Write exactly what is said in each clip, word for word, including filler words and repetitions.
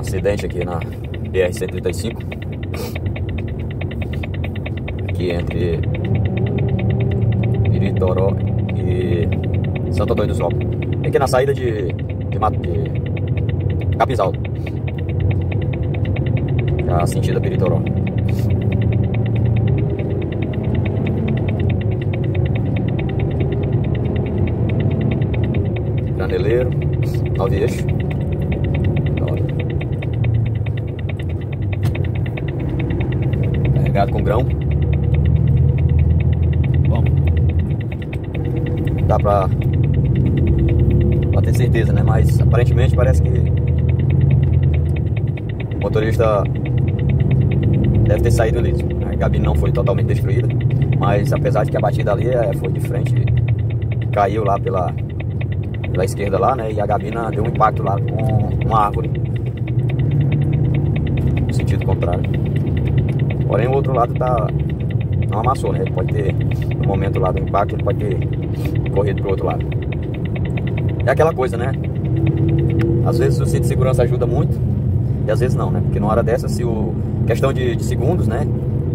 acidente aqui na B R cento e trinta e cinco, aqui entre Iritoró e Santo Antônio do Sol, aqui na saída de, de, de Capinzal, já sentido a Iritoró. Graneleiro, nove eixos. Carregado com grão. Bom, dá pra, pra ter certeza, né? Mas aparentemente parece que o motorista deve ter saído liso. A cabine não foi totalmente destruída, mas apesar de que a batida ali é, foi de frente, caiu lá pela, pela esquerda lá, né? E a gabina deu um impacto lá com uma árvore no sentido contrário. Porém, o outro lado tá, não amassou, né? Ele pode ter, no momento lá do impacto, ele pode ter corrido pro outro lado. É aquela coisa, né? Às vezes o cinto de segurança ajuda muito e às vezes não, né? Porque numa hora dessa, se o questão de, de segundos, né?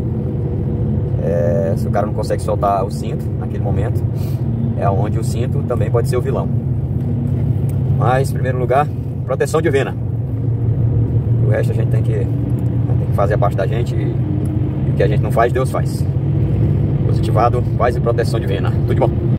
É, se o cara não consegue soltar o cinto naquele momento, é onde o cinto também pode ser o vilão. Mas, em primeiro lugar, proteção divina. O resto a gente tem que, tem que fazer a parte da gente e o que a gente não faz, Deus faz. Positivado, paz e proteção divina. Tudo de bom.